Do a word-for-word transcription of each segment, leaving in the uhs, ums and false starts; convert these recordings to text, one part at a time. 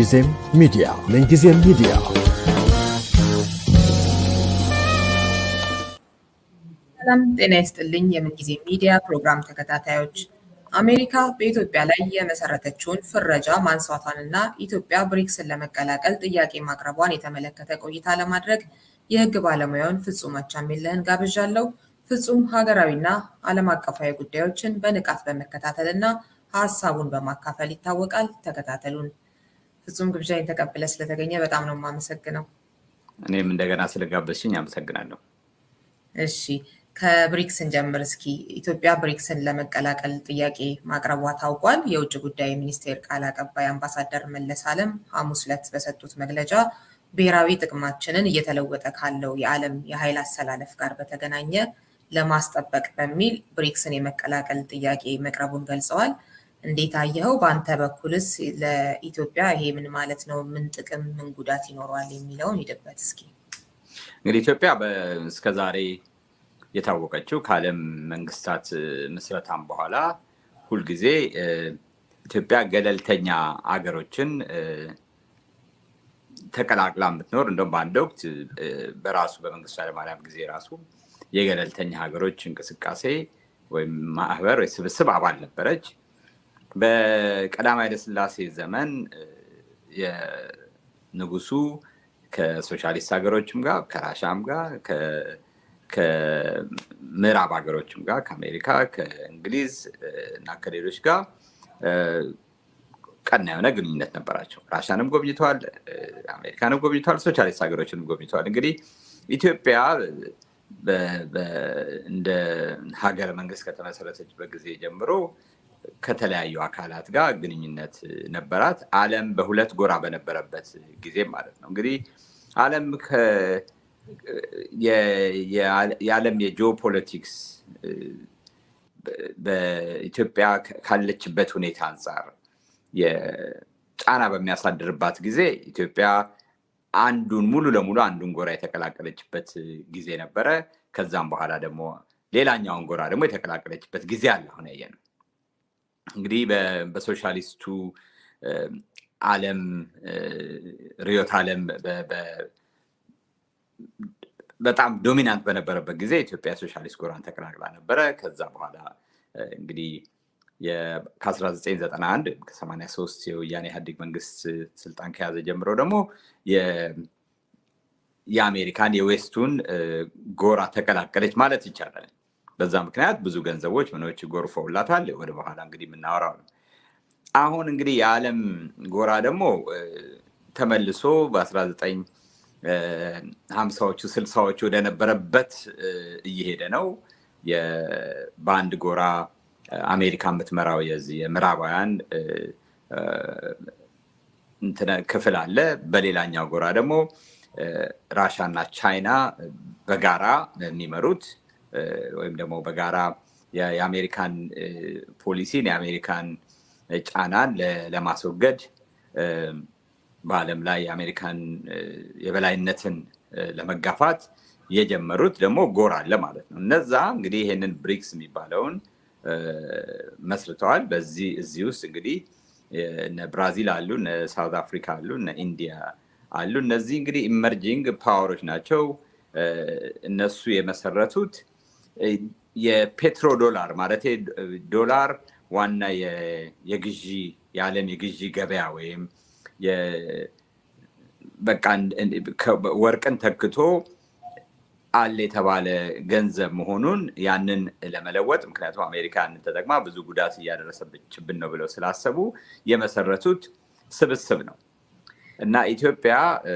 ምንጊዜም ሚዲያ ምንጊዜም ሚዲያ ሰላም ጤና ይስጥልኝ የምንጊዜም ሚዲያ ፕሮግራም ተከታታዮች አሜሪካ በኢትዮጵያ ላይ የመሰረተችውን ፍረጃ ማንሳቷንና ኢትዮጵያ ብሪክስን ለመቀላቀል ጥያቄ ማቅረቧን የተመለከተ ቆይታ ለማድረግ የህግ ባለሙያውን ፍጹም አቻሜለህን ጋብዣለሁ። ፍጹም ሀገራዊና ዓለም አቀፋዊ ጉዳዮችን በንቃት በመከታተልና ሐሳቡን በማካፈል ይታወቃል። ተከታተሉን። ፍጹም ግብዣዬን ተቀብለ ስለተገኘ በጣም ነው የማመሰግነው። እኔም እንደገና ስለጋበዝሽኝ አመሰግናለሁ። እሺ ከብሪክስን ጀምር እስኪ። ኢትዮጵያ ብሪክስን ለመቀላቀል ጥያቄ ማቅረቧ ታውቋል። የውጭ ጉዳይ ሚኒስቴር ቃል አቀባይ አምባሳደር መለስ ዓለም ሐሙስ ዕለት በሰጡት መግለጫ ብሔራዊ ጥቅማችንን እየተለወጠ ካለው የዓለም የኃይል አሰላለፍ ጋር በተገናኘ ለማስጠበቅ በሚል ብሪክስን የመቀላቀል ጥያቄ መቅረቡን ገልጸዋል። እንዴት አየኸው? በአንተ በኩልስ ለኢትዮጵያ ይሄ ምን ማለት ነው? ምን ጥቅም ምን ጉዳት ይኖረዋል የሚለውን ሂደበት እስኪ። እንግዲህ ኢትዮጵያ እስከዛሬ የታወቀችው ከዓለም መንግስታት ምስረታም በኋላ ሁልጊዜ ኢትዮጵያ ገለልተኛ አገሮችን ተቀላቅላ የምትኖር እንደውም በአንድ ወቅት በራሱ በመንግስቱ ኃይለማርያም ጊዜ ራሱ የገለልተኛ ሀገሮች እንቅስቃሴ ወይም ማህበር ወይ ስብስብ አባል ነበረች። በቀዳማዊ ኃይለ ሥላሴ ዘመን የንጉሱ ከሶሻሊስት ሀገሮችም ጋር ከራሻም ጋር ከምዕራብ ሀገሮችም ጋር ከአሜሪካ ከእንግሊዝ እና ከሌሎች ጋር ቀና የሆነ ግንኙነት ነበራቸው። ራሻንም ጎብኝተዋል፣ አሜሪካንም ጎብኝተዋል፣ ሶሻሊስት ሀገሮችንም ጎብኝተዋል። እንግዲህ ኢትዮጵያ እንደ ሀገረ መንግስት ከተመሰረተችበት ጊዜ ጀምሮ ከተለያዩ አካላት ጋር ግንኙነት ነበራት። ዓለም በሁለት ጎራ በነበረበት ጊዜ ማለት ነው። እንግዲህ ዓለም የዓለም የጂኦፖለቲክስ በኢትዮጵያ ካለችበት ሁኔታ አንጻር የጫና በሚያሳድርባት ጊዜ ኢትዮጵያ አንዱን ሙሉ ለሙሉ አንዱን ጎራ የተቀላቀለችበት ጊዜ ነበረ። ከዛም በኋላ ደግሞ ሌላኛውን ጎራ ደግሞ የተቀላቀለችበት ጊዜ አለ አሁን ያየነው። እንግዲህ በሶሻሊስቱ ዓለም ርዕዮተ ዓለም በጣም ዶሚናንት በነበረበት ጊዜ ኢትዮጵያ ሶሻሊስት ጎራን ተቀላቅላ ነበረ። ከዛ በኋላ እንግዲህ ከ1991 ከሰማንያ ሶስት የወያኔ ኢህአዴግ መንግስት ስልጣን ከያዘ ጀምሮ ደግሞ የአሜሪካን የዌስቱን ጎራ ተቀላቀለች ማለት ይቻላል። በዛ ምክንያት ብዙ ገንዘቦች ምኖች ጎርፈውላታል። ወደ በኋላ እንግዲህ የምናወራው ነው። አሁን እንግዲህ የዓለም ጎራ ደግሞ ተመልሶ በ1950ዎቹ ስልሳዎቹ ወደ ነበረበት እየሄደ ነው። በአንድ ጎራ አሜሪካ የምትመራው የዚህ የምዕራባውያን ክፍል አለ። በሌላኛው ጎራ ደግሞ ራሻና ቻይና በጋራ የሚመሩት ወይም ደግሞ በጋራ የአሜሪካን ፖሊሲን የአሜሪካን ጫናን ለማስወገድ በዓለም ላይ የአሜሪካን የበላይነትን ለመጋፋት የጀመሩት ደግሞ ጎራ አለ ማለት ነው። እነዛ እንግዲህ ይሄንን ብሪክስ የሚባለውን መስርተዋል። በዚህ እዚህ ውስጥ እንግዲህ እነ ብራዚል አሉ፣ እነ ሳውት አፍሪካ አሉ፣ እነ ኢንዲያ አሉ። እነዚህ እንግዲህ ኢመርጂንግ ፓወሮች ናቸው። እነሱ የመሰረቱት የፔትሮ ዶላር ማለት ዶላር ዋና የግዢ የዓለም የግዢ ገበያ ወይም በቃ ወርቅን ተክቶ አለ የተባለ ገንዘብ መሆኑን ያንን ለመለወጥ ምክንያቱም አሜሪካ ያንን ተጠቅማ ብዙ ጉዳት እያደረሰችብን ነው ብለው ስላሰቡ የመሰረቱት ስብስብ ነው። እና ኢትዮጵያ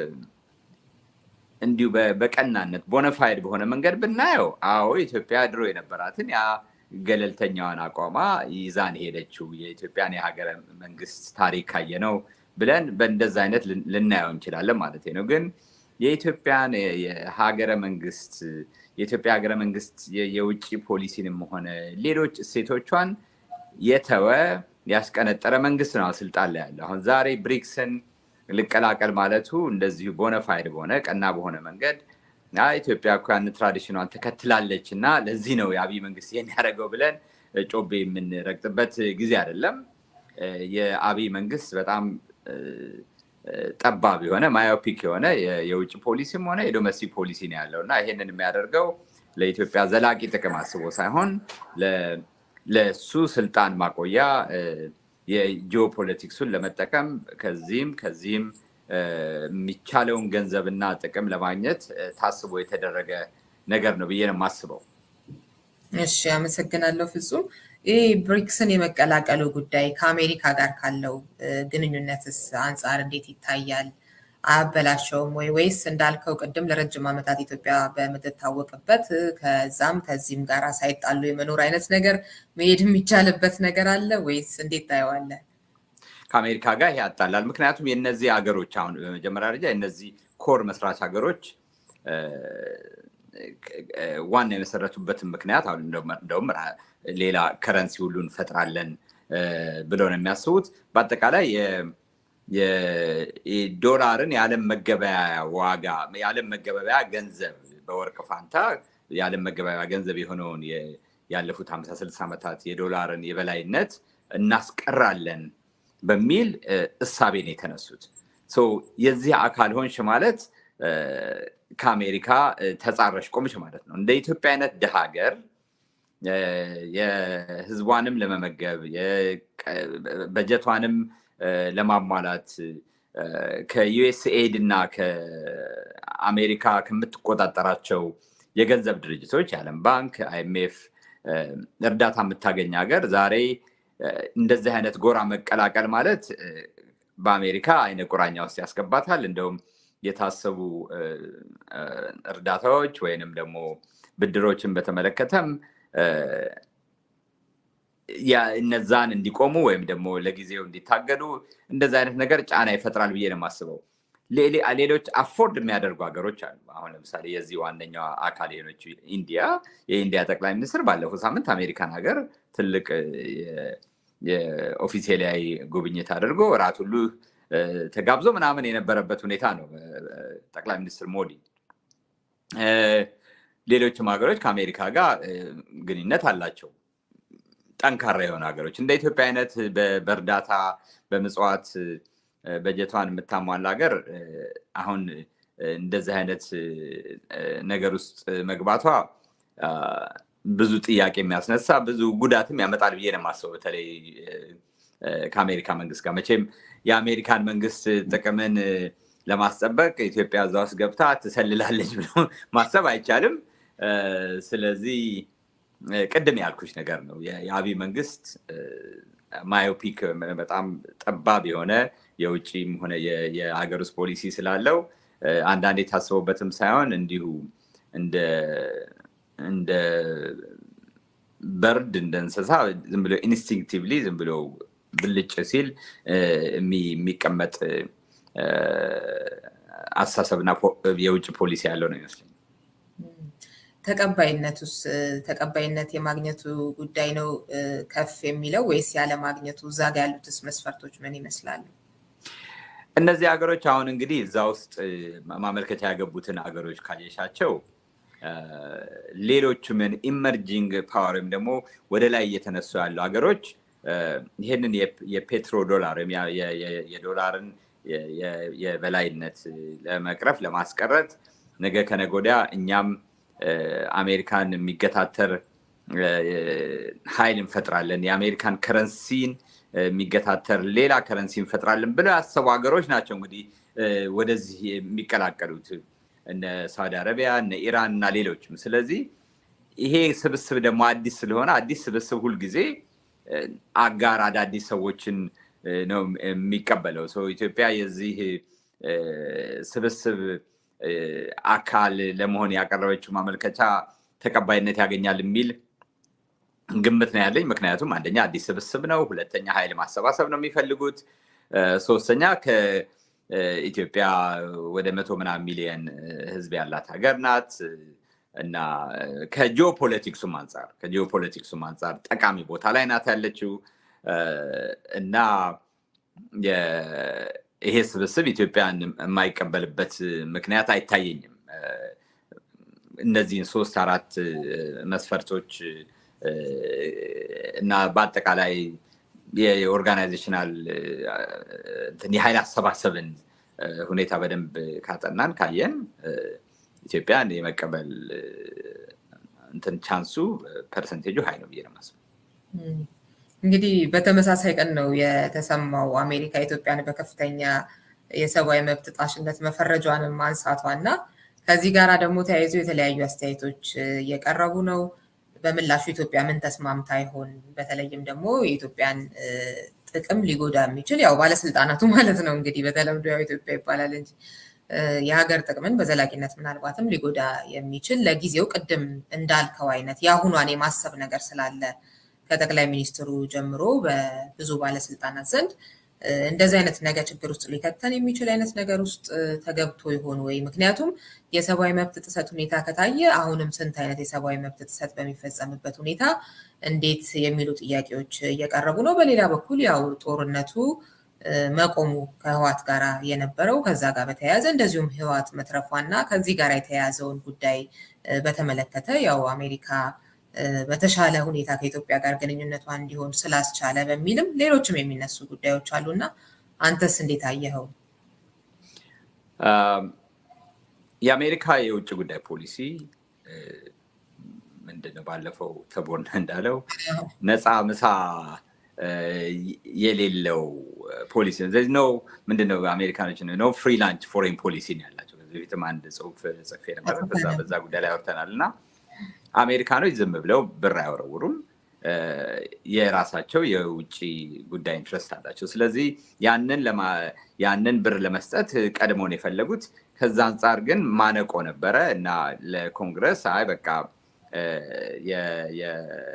እንዲሁ በቀናነት ቦነፋይድ በሆነ መንገድ ብናየው አዎ ኢትዮጵያ ድሮ የነበራትን ያ ገለልተኛዋን አቋማ ይዛን ሄደችው የኢትዮጵያን የሀገረ መንግስት ታሪክ ካየነው ብለን በእንደዛ አይነት ልናየው እንችላለን ማለት ነው። ግን የኢትዮጵያን የሀገረ መንግስት የኢትዮጵያ ሀገረ መንግስት የውጭ ፖሊሲንም ሆነ ሌሎች እሴቶቿን የተወ ያስቀነጠረ መንግስት ነው ስልጣን ላይ ያለው። አሁን ዛሬ ብሪክስን ልቀላቀል ማለቱ እንደዚሁ ቦነፋይድ በሆነ ቀና በሆነ መንገድ ኢትዮጵያ እኮ ያን ትራዲሽኗን ተከትላለችና ለዚህ ነው የአብይ መንግስት ይሄን ያደረገው ብለን ጮቤ የምንረግጥበት ጊዜ አይደለም። የአብይ መንግስት በጣም ጠባብ የሆነ ማዮፒክ የሆነ የውጭ ፖሊሲም ሆነ የዶሜስቲክ ፖሊሲ ነው ያለውና ይሄንን የሚያደርገው ለኢትዮጵያ ዘላቂ ጥቅም አስቦ ሳይሆን ለሱ ስልጣን ማቆያ የጂኦፖለቲክሱን ለመጠቀም ከዚህም ከዚህም የሚቻለውን ገንዘብና ጥቅም ለማግኘት ታስቦ የተደረገ ነገር ነው ብዬ ነው የማስበው። እሺ አመሰግናለሁ ፍጹም። ይሄ ብሪክስን የመቀላቀሉ ጉዳይ ከአሜሪካ ጋር ካለው ግንኙነትስ አንፃር እንዴት ይታያል? አበላሸውም ወይ ወይስ እንዳልከው ቅድም ለረጅም ዓመታት ኢትዮጵያ በምትታወቅበት ከዛም ከዚህም ጋር ሳይጣሉ የመኖር አይነት ነገር መሄድ የሚቻልበት ነገር አለ ወይስ እንዴት ታየዋለህ? ከአሜሪካ ጋር ያጣላል። ምክንያቱም የነዚህ ሀገሮች አሁን በመጀመሪያ ደረጃ እነዚህ ኮር መስራች ሀገሮች ዋና የመሰረቱበትን ምክንያት አሁን እንደውም ሌላ ከረንሲ ሁሉ እንፈጥራለን ብለው ነው የሚያስቡት። በአጠቃላይ የዶላርን የዓለም መገበያያ ዋጋ የዓለም መገበያያ ገንዘብ በወርቅ ፋንታ የዓለም መገበያያ ገንዘብ የሆነውን ያለፉት ሃምሳ ስልሳ ዓመታት የዶላርን የበላይነት እናስቀራለን በሚል እሳቤ ነው የተነሱት። ሶ የዚህ አካል ሆንሽ ማለት ከአሜሪካ ተጻረሽ ቆምሽ ማለት ነው። እንደ ኢትዮጵያ አይነት ደሃ ሀገር የህዝቧንም ለመመገብ በጀቷንም ለማሟላት ከዩኤስኤድ እና ከአሜሪካ ከምትቆጣጠራቸው የገንዘብ ድርጅቶች የዓለም ባንክ፣ አይኤምኤፍ እርዳታ የምታገኝ ሀገር ዛሬ እንደዚህ አይነት ጎራ መቀላቀል ማለት በአሜሪካ አይነ ቁራኛ ውስጥ ያስገባታል። እንደውም የታሰቡ እርዳታዎች ወይንም ደግሞ ብድሮችን በተመለከተም ያ እነዛን እንዲቆሙ ወይም ደግሞ ለጊዜው እንዲታገዱ እንደዛ አይነት ነገር ጫና ይፈጥራል ብዬ ነው የማስበው። ሌሎች አፎርድ የሚያደርጉ ሀገሮች አሉ። አሁን ለምሳሌ የዚህ ዋነኛው አካል የሆነችው ኢንዲያ የኢንዲያ ጠቅላይ ሚኒስትር ባለፈው ሳምንት አሜሪካን ሀገር ትልቅ የኦፊሴላዊ ጉብኝት አድርጎ እራት ሁሉ ተጋብዞ ምናምን የነበረበት ሁኔታ ነው ጠቅላይ ሚኒስትር ሞዲ። ሌሎችም ሀገሮች ከአሜሪካ ጋር ግንኙነት አላቸው። ጠንካራ የሆኑ ሀገሮች እንደ ኢትዮጵያ አይነት በእርዳታ በምጽዋት በጀቷን የምታሟላ ሀገር አሁን እንደዚህ አይነት ነገር ውስጥ መግባቷ ብዙ ጥያቄ የሚያስነሳ ብዙ ጉዳትም ያመጣል ብዬ ነው የማስበው። በተለይ ከአሜሪካ መንግስት ጋር መቼም የአሜሪካን መንግስት ጥቅምን ለማስጠበቅ ኢትዮጵያ እዛ ውስጥ ገብታ ትሰልላለች ብሎ ማሰብ አይቻልም። ስለዚህ ቅድም ያልኩሽ ነገር ነው የአብይ መንግስት ማዮፒክ በጣም ጠባብ የሆነ የውጭም ሆነ የሀገር ውስጥ ፖሊሲ ስላለው አንዳንዴ ታስበውበትም ሳይሆን እንዲሁ እንደ እንደ በርድ እንደ እንስሳ ዝም ብሎ ኢንስቲንክቲቭሊ ዝም ብሎ ብልጭ ሲል የሚቀመጥ አስተሳሰብና የውጭ ፖሊሲ ያለው ነው ይመስለኛል። ተቀባይነቱስ ተቀባይነት የማግኘቱ ጉዳይ ነው ከፍ የሚለው ወይስ ያለ ማግኘቱ? እዛ ጋር ያሉትስ መስፈርቶች ምን ይመስላሉ? እነዚህ ሀገሮች አሁን እንግዲህ እዛ ውስጥ ማመልከቻ ያገቡትን ሀገሮች ካየሻቸው ሌሎች ምን ኢመርጂንግ ፓወር ወይም ደግሞ ወደ ላይ እየተነሱ ያሉ ሀገሮች ይሄንን የፔትሮ ዶላር ወይም የዶላርን የበላይነት ለመቅረፍ ለማስቀረት ነገ ከነገ ወዲያ እኛም አሜሪካን የሚገታተር ኃይል እንፈጥራለን፣ የአሜሪካን ከረንሲን የሚገታተር ሌላ ከረንሲ እንፈጥራለን ብለው ያሰቡ ሀገሮች ናቸው እንግዲህ ወደዚህ የሚቀላቀሉት እነ ሳውዲ አረቢያ እነ ኢራን እና ሌሎችም። ስለዚህ ይሄ ስብስብ ደግሞ አዲስ ስለሆነ አዲስ ስብስብ ሁሉ ጊዜ አጋር አዳዲስ ሰዎችን ነው የሚቀበለው። ሶ ኢትዮጵያ የዚህ ስብስብ አካል ለመሆን ያቀረበችው ማመልከቻ ተቀባይነት ያገኛል የሚል ግምት ነው ያለኝ። ምክንያቱም አንደኛ አዲስ ስብስብ ነው፣ ሁለተኛ ኃይል ማሰባሰብ ነው የሚፈልጉት፣ ሶስተኛ ከኢትዮጵያ ወደ መቶ ምናምን ሚሊዮን ህዝብ ያላት ሀገር ናት እና ከጂኦፖለቲክሱም አንፃር ከጂኦፖለቲክሱም አንፃር ጠቃሚ ቦታ ላይ ናት ያለችው እና ይሄ ስብስብ ኢትዮጵያን የማይቀበልበት ምክንያት አይታየኝም። እነዚህን ሶስት አራት መስፈርቶች እና በአጠቃላይ የኦርጋናይዜሽናል የኃይል አሰባሰብን ሁኔታ በደንብ ካጠናን ካየን ኢትዮጵያን የመቀበል እንትን ቻንሱ ፐርሰንቴጁ ሃይ ነው ብዬ ነው የማስበው። እንግዲህ በተመሳሳይ ቀን ነው የተሰማው አሜሪካ ኢትዮጵያን በከፍተኛ የሰብአዊ መብት ጣሽነት መፈረጇን ማንሳቷና ከዚህ ጋራ ደግሞ ተያይዞ የተለያዩ አስተያየቶች እየቀረቡ ነው። በምላሹ ኢትዮጵያ ምን ተስማምታ ይሆን? በተለይም ደግሞ የኢትዮጵያን ጥቅም ሊጎዳ የሚችል ያው ባለስልጣናቱ ማለት ነው እንግዲህ በተለምዶ ያው ኢትዮጵያ ይባላል እንጂ የሀገር ጥቅምን በዘላቂነት ምናልባትም ሊጎዳ የሚችል ለጊዜው ቅድም እንዳልከው አይነት የአሁኗን የማሰብ ነገር ስላለ ከጠቅላይ ሚኒስትሩ ጀምሮ በብዙ ባለስልጣናት ዘንድ እንደዚህ አይነት ነገር ችግር ውስጥ ሊከተን የሚችል አይነት ነገር ውስጥ ተገብቶ ይሆን ወይ? ምክንያቱም የሰብአዊ መብት ጥሰት ሁኔታ ከታየ አሁንም ስንት አይነት የሰብአዊ መብት ጥሰት በሚፈጸምበት ሁኔታ እንዴት የሚሉ ጥያቄዎች እየቀረቡ ነው። በሌላ በኩል ያው ጦርነቱ መቆሙ ከህዋት ጋር የነበረው ከዛ ጋር በተያያዘ እንደዚሁም ህዋት መትረፏና ከዚህ ጋር የተያያዘውን ጉዳይ በተመለከተ ያው አሜሪካ በተሻለ ሁኔታ ከኢትዮጵያ ጋር ግንኙነቷ እንዲሆን ስላስቻለ በሚልም ሌሎችም የሚነሱ ጉዳዮች አሉና አንተስ እንዴት አየኸው? የአሜሪካ የውጭ ጉዳይ ፖሊሲ ምንድነው ባለፈው ተቦርነ እንዳለው ነፃ ምሳ የሌለው ፖሊሲ ነው። ምንድነው አሜሪካኖች ነው ፍሪ ላንች ፎሬን ፖሊሲ ነው ያላቸው። ከዚህ በፊትም አንድ ጽሁፍ ጽፌ ነበር በዛ በዛ ጉዳይ ላይ አውርተናልና አሜሪካኖች ዝም ብለው ብር አይወረውሩም። የራሳቸው የውጭ ጉዳይ ኢንትረስት አላቸው። ስለዚህ ያንን ለማ ያንን ብር ለመስጠት ቀድሞው ነው የፈለጉት። ከዛ አንፃር ግን ማነቆ ነበረ እና ለኮንግረስ አይ በቃ የ የ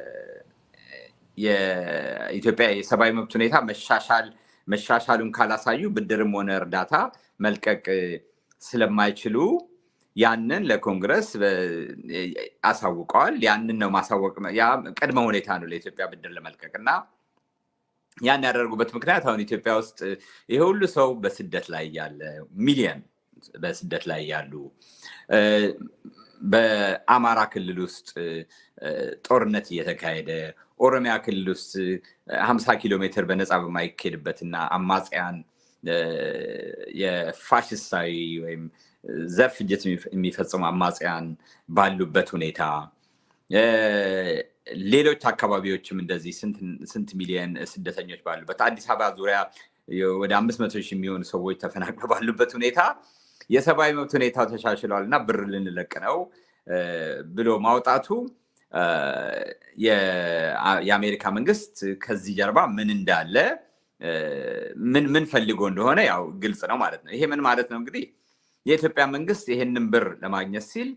የኢትዮጵያ የሰብአዊ መብት ሁኔታ መሻሻል መሻሻሉን ካላሳዩ ብድርም ሆነ እርዳታ መልቀቅ ስለማይችሉ ያንን ለኮንግረስ አሳውቀዋል። ያንን ነው ማሳወቅ ያ ቀድመ ሁኔታ ነው ለኢትዮጵያ ብድር ለመልቀቅና ያን ያደረጉበት ምክንያት አሁን ኢትዮጵያ ውስጥ ይሄ ሁሉ ሰው በስደት ላይ ያለ ሚሊዮን በስደት ላይ ያሉ በአማራ ክልል ውስጥ ጦርነት እየተካሄደ ኦሮሚያ ክልል ውስጥ ሀምሳ ኪሎ ሜትር በነፃ በማይኬድበትና አማጽያን የፋሽስታዊ ወይም ዘር ፍጅት የሚፈጽሙ አማጽያን ባሉበት ሁኔታ ሌሎች አካባቢዎችም እንደዚህ ስንት ስንት ሚሊዮን ስደተኞች ባሉበት አዲስ አበባ ዙሪያ ወደ አምስት መቶ ሺህ የሚሆኑ ሰዎች ተፈናቅለው ባሉበት ሁኔታ የሰብአዊ መብት ሁኔታው ተሻሽሏልና ብር ልንለቅ ነው ብሎ ማውጣቱ የአሜሪካ መንግስት ከዚህ ጀርባ ምን እንዳለ ምን ምን ፈልጎ እንደሆነ ያው ግልጽ ነው ማለት ነው። ይሄ ምን ማለት ነው እንግዲህ የኢትዮጵያ መንግስት ይሄንን ብር ለማግኘት ሲል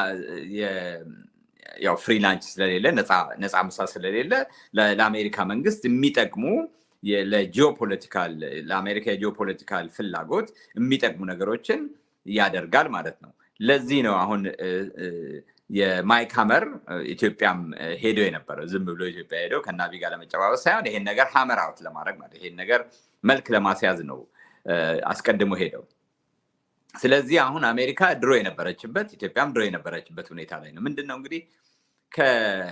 ያው ፍሪላንስ ስለሌለ ነፃ ነፃ ምሳ ስለሌለ ለአሜሪካ መንግስት የሚጠቅሙ ለጂኦፖለቲካል ለአሜሪካ የጂኦፖለቲካል ፍላጎት የሚጠቅሙ ነገሮችን ያደርጋል ማለት ነው። ለዚህ ነው አሁን የማይክ ሀመር ኢትዮጵያም ሄዶ የነበረው ዝም ብሎ ኢትዮጵያ ሄዶ ከናቢ ጋር ለመጨባበጥ ሳይሆን ይሄን ነገር ሀመር አውት ለማድረግ ማለት ይሄን ነገር መልክ ለማስያዝ ነው አስቀድሞ ሄደው። ስለዚህ አሁን አሜሪካ ድሮ የነበረችበት ኢትዮጵያም ድሮ የነበረችበት ሁኔታ ላይ ነው። ምንድነው እንግዲህ ከ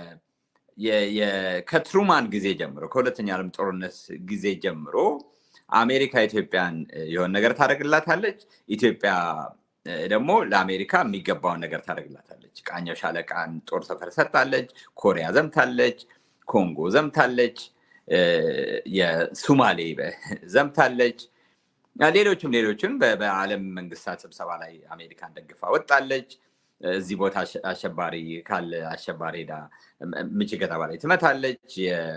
ከትሩማን ጊዜ ጀምሮ ከሁለተኛ ዓለም ጦርነት ጊዜ ጀምሮ አሜሪካ ኢትዮጵያን የሆነ ነገር ታደርግላታለች፣ ኢትዮጵያ ደግሞ ለአሜሪካ የሚገባውን ነገር ታደርግላታለች። ቃኘው ሻለቃን ጦር ሰፈር ሰጣለች፣ ኮሪያ ዘምታለች፣ ኮንጎ ዘምታለች፣ የሶማሌ ዘምታለች፣ ሌሎችም ሌሎችም በዓለም መንግስታት ስብሰባ ላይ አሜሪካን ደግፋ ወጣለች። እዚህ ቦታ አሸባሪ ካለ አሸባሪ ሄዳ ምች ከተማ ላይ ትመታለች።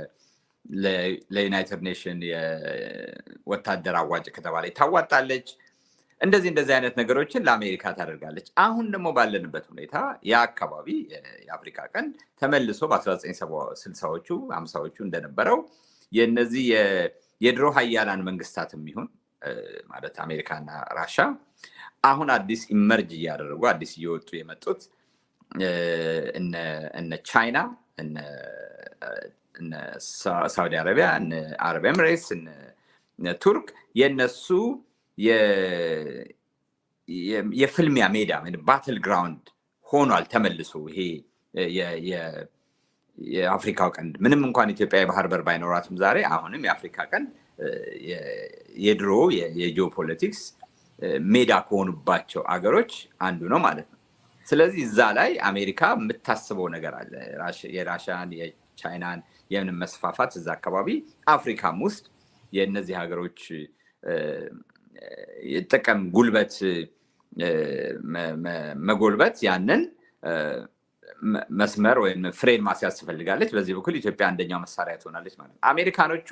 ለዩናይትድ ኔሽን የወታደር አዋጭ ከተማ ላይ ታዋጣለች። እንደዚህ እንደዚህ አይነት ነገሮችን ለአሜሪካ ታደርጋለች። አሁን ደግሞ ባለንበት ሁኔታ ያ አካባቢ የአፍሪካ ቀንድ ተመልሶ በ19 ስልሳዎቹ ሃምሳዎቹ እንደነበረው የነዚህ የድሮ ሀያላን መንግስታትም ይሁን ማለት አሜሪካና ራሻ አሁን አዲስ ኢመርጅ እያደረጉ አዲስ እየወጡ የመጡት እነ እነ ቻይና እነ እነ ሳውዲ አረቢያ እነ አረብ ኤሚሬትስ እነ ቱርክ የነሱ የ የፍልሚያ ሜዳ ባትል ግራውንድ ሆኗል ተመልሶ። ይሄ የ የአፍሪካው ቀንድ ምንም እንኳን ኢትዮጵያ የባህር በር ባይኖራትም ዛሬ አሁንም የአፍሪካ ቀንድ የድሮ የጂኦፖለቲክስ ሜዳ ከሆኑባቸው አገሮች አንዱ ነው ማለት ነው ስለዚህ እዛ ላይ አሜሪካ የምታስበው ነገር አለ የራሻን የቻይናን የምን መስፋፋት እዛ አካባቢ አፍሪካም ውስጥ የነዚህ ሀገሮች የጥቅም ጉልበት መጎልበት ያንን መስመር ወይም ፍሬን ማስያዝ ትፈልጋለች በዚህ በኩል ኢትዮጵያ አንደኛው መሳሪያ ትሆናለች ማለት ነው አሜሪካኖቹ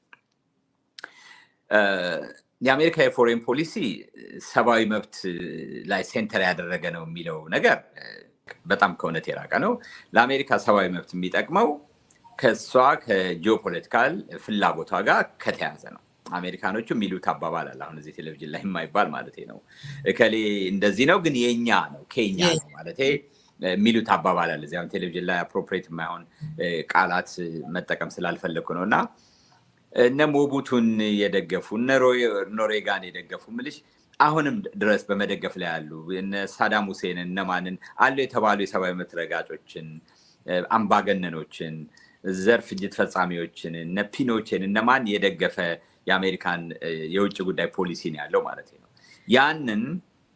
የአሜሪካ የፎሬን ፖሊሲ ሰባዊ መብት ላይ ሴንተር ያደረገ ነው የሚለው ነገር በጣም ከእውነት የራቀ ነው ለአሜሪካ ሰባዊ መብት የሚጠቅመው ከሷ ከጂኦፖለቲካል ፍላጎቷ ጋር ከተያዘ ነው አሜሪካኖቹ የሚሉት አባባል አለ አሁን እዚህ ቴሌቪዥን ላይ የማይባል ማለት ነው እከሌ እንደዚህ ነው ግን የኛ ነው ኬኛ ነው ማለት የሚሉት አባባል አለ እዚህ አሁን ቴሌቪዥን ላይ አፕሮፕሪየት የማይሆን ቃላት መጠቀም ስላልፈለኩ ነውና እነ ሞቡቱን የደገፉ እነ ኖሬጋን የደገፉ ምልሽ አሁንም ድረስ በመደገፍ ላይ ያሉ እነ ሳዳም ሁሴን እነ ማንን አሉ የተባሉ የሰብአዊ መብት ረጋጮችን አምባገነኖችን ዘር ፍጅት ፈጻሚዎችን እነ ፒኖችን እነ ማን የደገፈ የአሜሪካን የውጭ ጉዳይ ፖሊሲ ነው ያለው ማለት ነው ያንን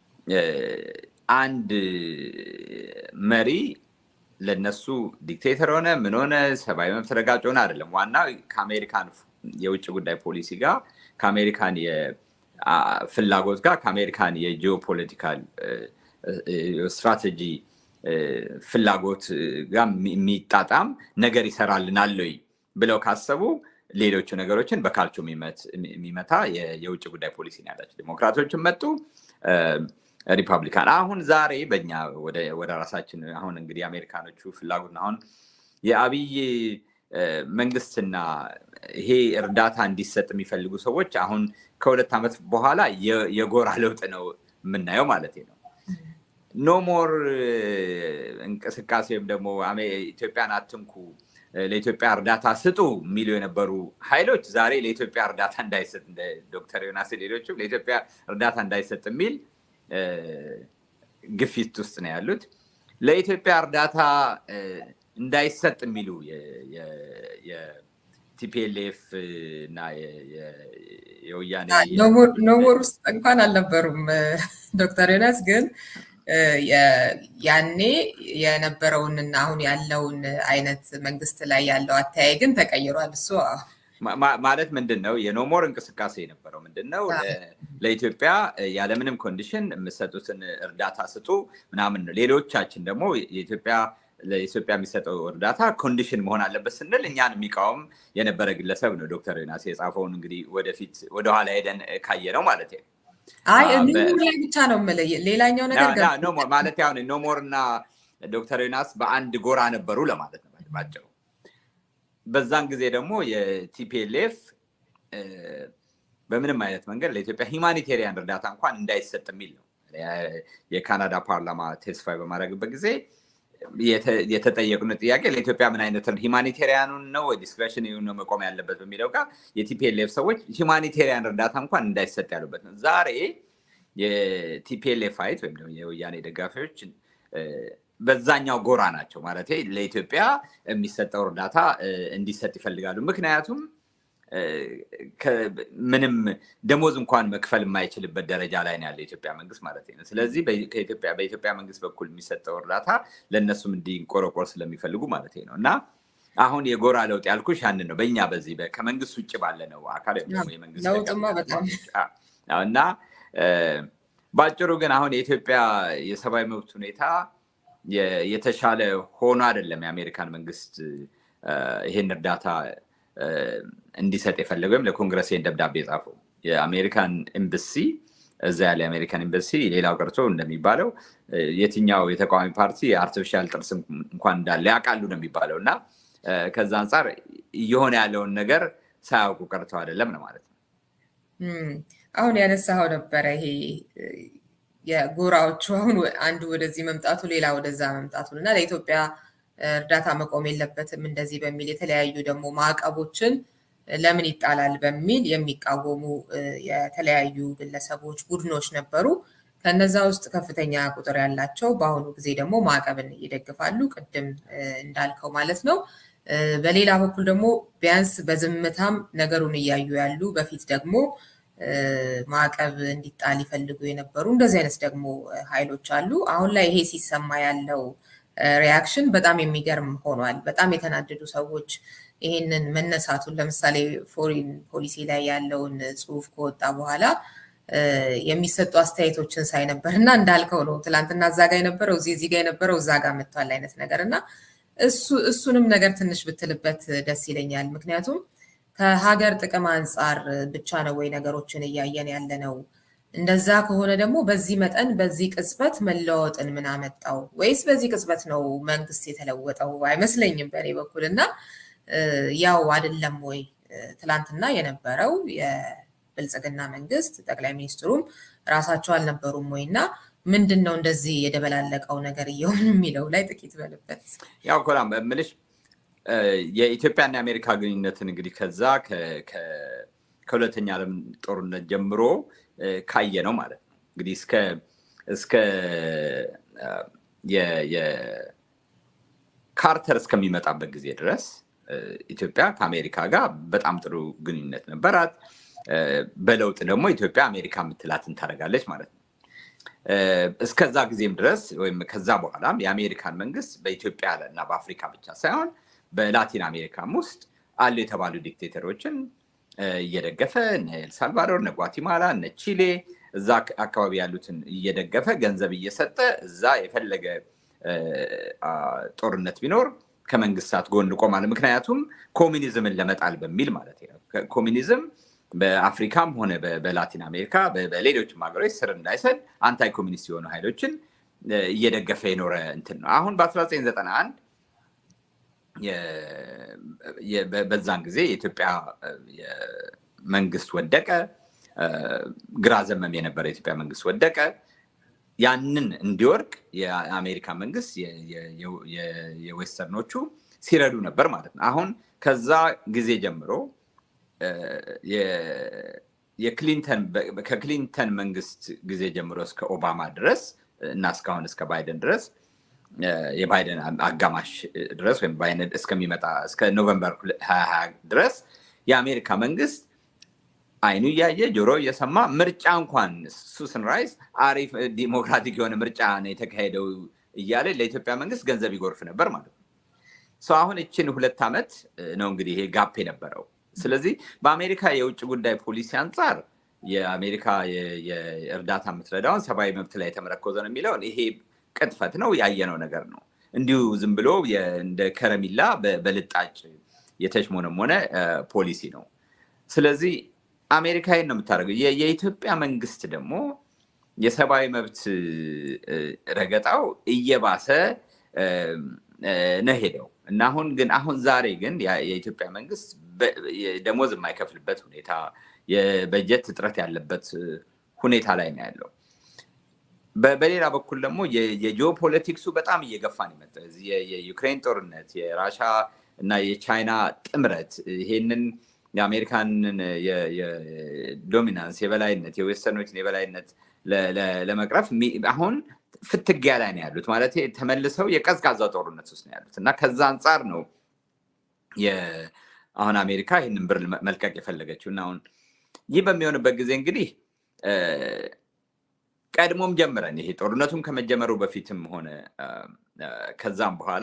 አንድ መሪ ለነሱ ዲክቴተር ሆነ ምን ሆነ ሰብአዊ መብት ረጋጭ ሆነ አይደለም ዋናው ከአሜሪካን የውጭ ጉዳይ ፖሊሲ ጋር ከአሜሪካን የፍላጎት ጋር ከአሜሪካን የጂኦፖለቲካል ስትራቴጂ ፍላጎት ጋር የሚጣጣም ነገር ይሰራልናል ወይ ብለው ካሰቡ ሌሎች ነገሮችን በካልቾ የሚመታ የውጭ ጉዳይ ፖሊሲ ነው ያላቸው ዲሞክራቶችን መጡ ሪፐብሊካን አሁን ዛሬ በእኛ ወደ ወደ ራሳችን አሁን እንግዲህ አሜሪካኖቹ ፍላጎት አሁን የአብይ መንግስትና ይሄ እርዳታ እንዲሰጥ የሚፈልጉ ሰዎች አሁን ከሁለት አመት በኋላ የጎራ ለውጥ ነው የምናየው ማለት ነው ኖ ሞር እንቅስቃሴም ደግሞ ኢትዮጵያን አትንኩ ለኢትዮጵያ እርዳታ ስጡ የሚሉ የነበሩ ኃይሎች ዛሬ ለኢትዮጵያ እርዳታ እንዳይሰጥ እንደ ዶክተር ዮናስ ሌሎቹ ለኢትዮጵያ እርዳታ እንዳይሰጥ የሚል ግፊት ውስጥ ነው ያሉት ለኢትዮጵያ እርዳታ እንዳይሰጥ የሚሉ የቲፒኤልኤፍ እና የወያኔ ኖሞር ውስጥ እንኳን አልነበሩም ዶክተር ዮናስ ግን ያኔ የነበረውንና አሁን ያለውን አይነት መንግስት ላይ ያለው አተያይ ግን ተቀይሯል እሱ ማለት ምንድነው የኖሞር እንቅስቃሴ የነበረው ምንድነው ለኢትዮጵያ ያለ ምንም ኮንዲሽን የምሰጡትን እርዳታ ስጡ ምናምን ነው ሌሎቻችን ደግሞ የኢትዮጵያ ለኢትዮጵያ የሚሰጠው እርዳታ ኮንዲሽን መሆን አለበት ስንል እኛን የሚቃወም የነበረ ግለሰብ ነው ዶክተር ዮናስ የጻፈውን እንግዲህ ወደፊት ወደ ኋላ ሄደን ካየነው ማለት ነው አይ ኖሞር ላይ ብቻ ነው ማለት ሌላኛው ነገር ጋር ነው ማለት ያው ኖሞርና ዶክተር ዮናስ በአንድ ጎራ ነበሩ ለማለት ነው ባጭሩ በዛን ጊዜ ደግሞ የቲፒኤልኤፍ በምንም አይነት መንገድ ለኢትዮጵያ ሂማኒቴሪያን እርዳታ እንኳን እንዳይሰጥ የሚል ነው የካናዳ ፓርላማ ቴስፋይ በማድረግበት ጊዜ የተጠየቁን ጥያቄ ለኢትዮጵያ ምን አይነት ሂማኒቴሪያኑን ነው ዲስክሬሽን ነው መቆም ያለበት በሚለው ጋር የቲፒኤልኤፍ ሰዎች ሂማኒቴሪያን እርዳታ እንኳን እንዳይሰጥ ያሉበት ነው ዛሬ የቲፒኤልኤፍ ፋይት ወይም ደግሞ የወያኔ ደጋፊዎች በዛኛው ጎራ ናቸው ማለት ለኢትዮጵያ የሚሰጠው እርዳታ እንዲሰጥ ይፈልጋሉ ምክንያቱም ምንም ደሞዝ እንኳን መክፈል የማይችልበት ደረጃ ላይ ነው ያለው ኢትዮጵያ መንግስት ማለት ነው ስለዚህ በኢትዮጵያ በኢትዮጵያ መንግስት በኩል የሚሰጠው እርዳታ ለነሱም እንዲንቆረቆር ስለሚፈልጉ ማለት ነው እና አሁን የጎራ ለውጥ ያልኩሽ ያን ነው በእኛ በዚህ ከመንግስት ውጭ ባለ ነው አካል ነው የመንግስት ለውጥማ በጣም እና ባጭሩ ግን አሁን የኢትዮጵያ የሰብአዊ መብት ሁኔታ የተሻለ ሆኖ አይደለም የአሜሪካን መንግስት ይሄን እርዳታ እንዲሰጥ የፈለገው ለኮንግረስ ደብዳቤ ጻፈው የአሜሪካን ኤምባሲ እዛ ያለ የአሜሪካን ኤምባሲ ሌላው ቀርቶ እንደሚባለው የትኛው የተቃዋሚ ፓርቲ አርቲፊሻል ጥርስ እንኳን እንዳለ ያቃሉ ነው የሚባለውና ከዛ አንፃር የሆነ ያለውን ነገር ሳያውቁ ቀርተው አይደለም ነው ማለት ነው አሁን ያነሳው ነበር ይሄ የጎራዎቹ አሁን አንዱ ወደዚህ መምጣቱ ሌላ ወደዛ መምጣቱና ለኢትዮጵያ እርዳታ መቆም የለበትም እንደዚህ በሚል የተለያዩ ደግሞ ማዕቀቦችን ለምን ይጣላል በሚል የሚቃወሙ የተለያዩ ግለሰቦች ቡድኖች ነበሩ ከነዛ ውስጥ ከፍተኛ ቁጥር ያላቸው በአሁኑ ጊዜ ደግሞ ማዕቀብን ይደግፋሉ ቅድም እንዳልከው ማለት ነው በሌላ በኩል ደግሞ ቢያንስ በዝምታም ነገሩን እያዩ ያሉ በፊት ደግሞ ማዕቀብ እንዲጣል ይፈልጉ የነበሩ እንደዚህ አይነት ደግሞ ኃይሎች አሉ አሁን ላይ ይሄ ሲሰማ ያለው ሪአክሽን በጣም የሚገርም ሆኗል በጣም የተናደዱ ሰዎች ይሄንን መነሳቱን ለምሳሌ ፎሪን ፖሊሲ ላይ ያለውን ጽሁፍ ከወጣ በኋላ የሚሰጡ አስተያየቶችን ሳይ ነበርና እንዳልከው ነው ትላንትና እዛ ጋር የነበረው እዚህ እዚህ ጋር የነበረው እዛ ጋር መጥቷል አይነት ነገርና እሱ እሱንም ነገር ትንሽ ብትልበት ደስ ይለኛል ምክንያቱም ከሀገር ጥቅም አንፃር ብቻ ነው ወይ ነገሮችን ያያየን ያለነው እንደዛ ከሆነ ደግሞ በዚህ መጠን በዚህ ቅጽበት መለወጥን ምን አመጣው ወይስ በዚህ ቅጽበት ነው መንግስት የተለወጠው አይመስለኝም በኔ በኩልና ያው አይደለም ወይ ትላንትና የነበረው የብልጽግና መንግስት ጠቅላይ ሚኒስትሩም ራሳቸው አልነበሩም ወይና ምንድነው እንደዚህ የደበላለቀው ነገር ይሁን የሚለው ላይ ጥቂት በልበት ያው ኮላም ምልሽ የኢትዮጵያና የአሜሪካ ግንኙነትን እንግዲህ ከዛ ከ ከሁለተኛ ዓለም ጦርነት ጀምሮ ካየ ነው ማለት ነው እንግዲህ እስከ እስከ የ የ ካርተር እስከሚመጣበት ጊዜ ድረስ ኢትዮጵያ ከአሜሪካ ጋር በጣም ጥሩ ግንኙነት ነበራት በለውጥ ደግሞ ኢትዮጵያ አሜሪካ ምትላትን ታረጋለች ማለት ነው እስከዛ ጊዜም ድረስ ወይም ከዛ በኋላም የአሜሪካን መንግስት በኢትዮጵያ እና በአፍሪካ ብቻ ሳይሆን በላቲን አሜሪካም ውስጥ አሉ የተባሉ ዲክቴተሮችን እየደገፈ እነ ኤል ሳልቫዶር እነ ጓቲማላ እነ ቺሌ እዛ አካባቢ ያሉትን እየደገፈ ገንዘብ እየሰጠ እዛ የፈለገ ጦርነት ቢኖር ከመንግስታት ጎን ቆማል ምክንያቱም ኮሙኒዝምን ለመጣል በሚል ማለት ነው ኮሙኒዝም በአፍሪካም ሆነ በላቲን አሜሪካ በሌሎችም ሀገሮች ስር እንዳይሰድ አንታይ ኮሙኒስት የሆኑ ኃይሎችን እየደገፈ የኖረ እንትን ነው አሁን በ1991 በዛን ጊዜ የኢትዮጵያ መንግስት ወደቀ ግራ ዘመም የነበረ የኢትዮጵያ መንግስት ወደቀ ያንን እንዲወርቅ የአሜሪካ መንግስት የዌስተርኖቹ ሲረዱ ነበር ማለት ነው አሁን ከዛ ጊዜ ጀምሮ የክሊንተን ከክሊንተን መንግስት ጊዜ ጀምሮ እስከ ኦባማ ድረስ እና እስካሁን እስከ ባይደን ድረስ የባይደን አጋማሽ ድረስ ወይም ባይደን እስከሚመጣ እስከ ኖቬምበር ሃያ ሃያ ድረስ የአሜሪካ መንግስት አይኑ ያየ ጆሮ እየሰማ ምርጫ እንኳን ሱሰን ራይስ አሪፍ ዲሞክራቲክ የሆነ ምርጫ ነው የተካሄደው እያለ ለኢትዮጵያ መንግስት ገንዘብ ይጎርፍ ነበር ማለት ነው ሶ አሁን እቺን ሁለት አመት ነው እንግዲህ ይሄ ጋፕ የነበረው ስለዚህ በአሜሪካ የውጭ ጉዳይ ፖሊሲ አንፃር የአሜሪካ የእርዳታ ምትረዳውን ሰብአዊ መብት ላይ ተመረኮዘ ነው የሚለው ይሄ ቅጥፈት ነው ያየነው ነገር ነው እንዲሁ ዝም ብሎ እንደ ከረሚላ በልጣጭ የተሽሞነሞነ ፖሊሲ ነው ስለዚህ አሜሪካ ይሄን ነው የምታደርገው የኢትዮጵያ መንግስት ደግሞ የሰብአዊ መብት ረገጣው እየባሰ ነው ሄደው እና አሁን ግን አሁን ዛሬ ግን የኢትዮጵያ መንግስት ደሞዝ የማይከፍልበት ሁኔታ የበጀት እጥረት ያለበት ሁኔታ ላይ ነው ያለው በሌላ በኩል ደግሞ የጂኦፖለቲክሱ በጣም እየገፋን ይመጣል የዩክሬን ጦርነት የራሻ እና የቻይና ጥምረት ይሄንን የአሜሪካንን የዶሚናንስ የበላይነት የዌስተርኖችን የበላይነት ለመቅረፍ አሁን ፍትጊያ ላይ ነው ያሉት ማለት ተመልሰው የቀዝቃዛ ጦርነት ውስጥ ነው ያሉት እና ከዛ አንፃር ነው አሁን አሜሪካ ይሄንን ብር መልቀቅ የፈለገችው እና አሁን ይህ በሚሆንበት ጊዜ እንግዲህ ቀድሞም ጀምረን ይሄ ጦርነቱን ከመጀመሩ በፊትም ሆነ ከዛም በኋላ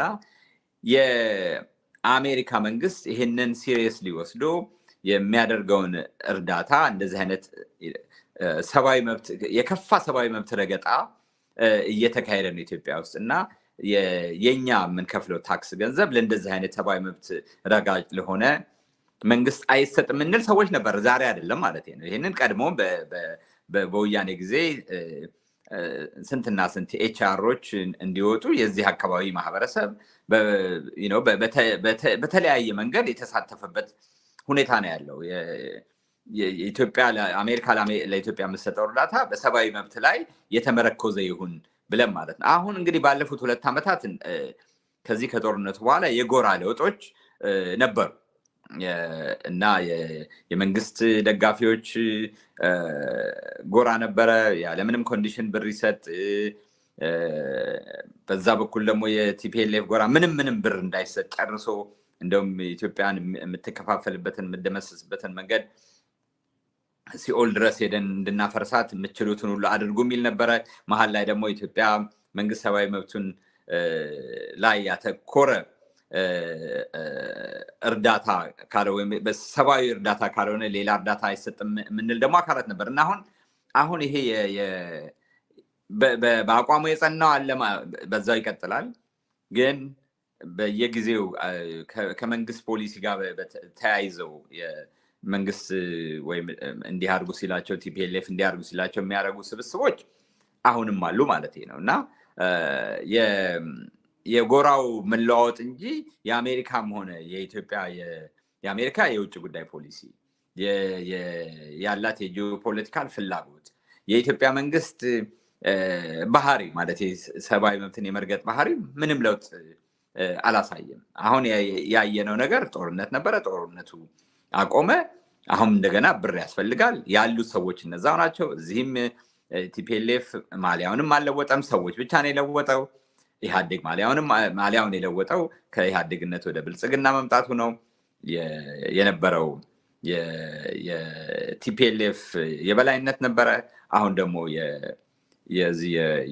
የአሜሪካ መንግስት ይሄንን ሲሪየስሊ ወስዶ የሚያደርገውን እርዳታ እንደዚህ አይነት ሰብአዊ መብት የከፋ ሰብአዊ መብት ረገጣ እየተካሄደ ነው ኢትዮጵያ ውስጥ እና የኛ ምን ከፍለው ታክስ ገንዘብ ለእንደዚህ አይነት ሰብአዊ መብት ረጋጭ ለሆነ መንግስት አይሰጥም እንል ሰዎች ነበር ዛሬ አይደለም ማለት ነው ይሄንን ቀድሞም በወያኔ ጊዜ ስንትና ስንት ኤችአሮች እንዲወጡ የዚህ አካባቢ ማህበረሰብ you know በተለያየ መንገድ የተሳተፈበት ሁኔታ ነው ያለው የኢትዮጵያ ለአሜሪካ ለኢትዮጵያ መስጠው እርዳታ በሰብአዊ መብት ላይ የተመረኮዘ ይሁን ብለን ማለት ነው አሁን እንግዲህ ባለፉት ሁለት አመታት ከዚህ ከጦርነቱ በኋላ የጎራ ለውጦች ነበሩ እና የመንግስት ደጋፊዎች ጎራ ነበረ ያለ ምንም ኮንዲሽን ብር ይሰጥ በዛ በኩል ደግሞ የቲፒኤልኤፍ ጎራ ምንም ምንም ብር እንዳይሰጥ ጨርሶ እንደውም ኢትዮጵያን የምትከፋፈልበትን የምትደመስስበትን መንገድ ሲኦል ድረስ ሄደን እንድናፈርሳት የምትችሉትን ሁሉ አድርጉ የሚል ነበረ። መሀል ላይ ደግሞ ኢትዮጵያ መንግስት ሰብአዊ መብቱን ላይ ያተኮረ እርዳታ ካለ ወይም በሰብአዊ እርዳታ ካልሆነ ሌላ እርዳታ አይሰጥም ምንል ደግሞ አካላት ነበር እና አሁን አሁን ይሄ በአቋሙ የጸናው አለ በዛው ይቀጥላል። ግን በየጊዜው ከመንግስት ፖሊሲ ጋር ተያይዘው የመንግስት ወይም እንዲያርጉ ሲላቸው ቲፒኤልኤፍ እንዲያርጉ ሲላቸው የሚያረጉ ስብስቦች አሁንም አሉ ማለት ነው እና የጎራው መለዋወጥ እንጂ የአሜሪካም ሆነ የኢትዮጵያ የአሜሪካ የውጭ ጉዳይ ፖሊሲ ያላት የጂኦፖለቲካል ፍላጎት የኢትዮጵያ መንግስት ባህሪ ማለት ሰብአዊ መብትን የመርገጥ ባህሪ ምንም ለውጥ አላሳየም። አሁን ያየነው ነገር ጦርነት ነበረ፣ ጦርነቱ አቆመ። አሁን እንደገና ብር ያስፈልጋል ያሉት ሰዎች እነዛው ናቸው። እዚህም ቲፒኤልኤፍ ማሊያውንም አልለወጠም፣ ሰዎች ብቻ ነው የለወጠው። ኢህአዴግ ማሊያውንም ማሊያውን የለወጠው ከኢህአዴግነት ወደ ብልጽግና መምጣቱ ነው። የነበረው የቲፒኤልኤፍ የበላይነት ነበረ። አሁን ደግሞ የዚህ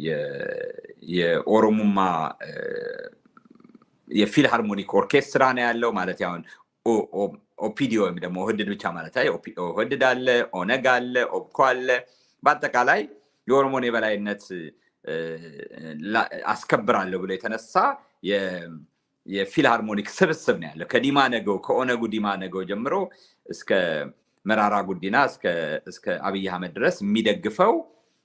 የኦሮሞማ የፊልሃርሞኒክ ኦርኬስትራ ነው ያለው ማለት ያውን ኦፒዲዮ ወይም ደግሞ ኦህዴድ ብቻ ማለት አይ ኦህዴድ አለ፣ ኦነግ አለ፣ ኦብኮ አለ። በአጠቃላይ የኦሮሞን የበላይነት አስከብራለሁ ብሎ የተነሳ የፊልሃርሞኒክ ስብስብ ነው ያለው ከዲማ ነገው ከኦነጉ ዲማ ነገው ጀምሮ እስከ መራራ ጉዲና እስከ እስከ አብይ አህመድ ድረስ የሚደግፈው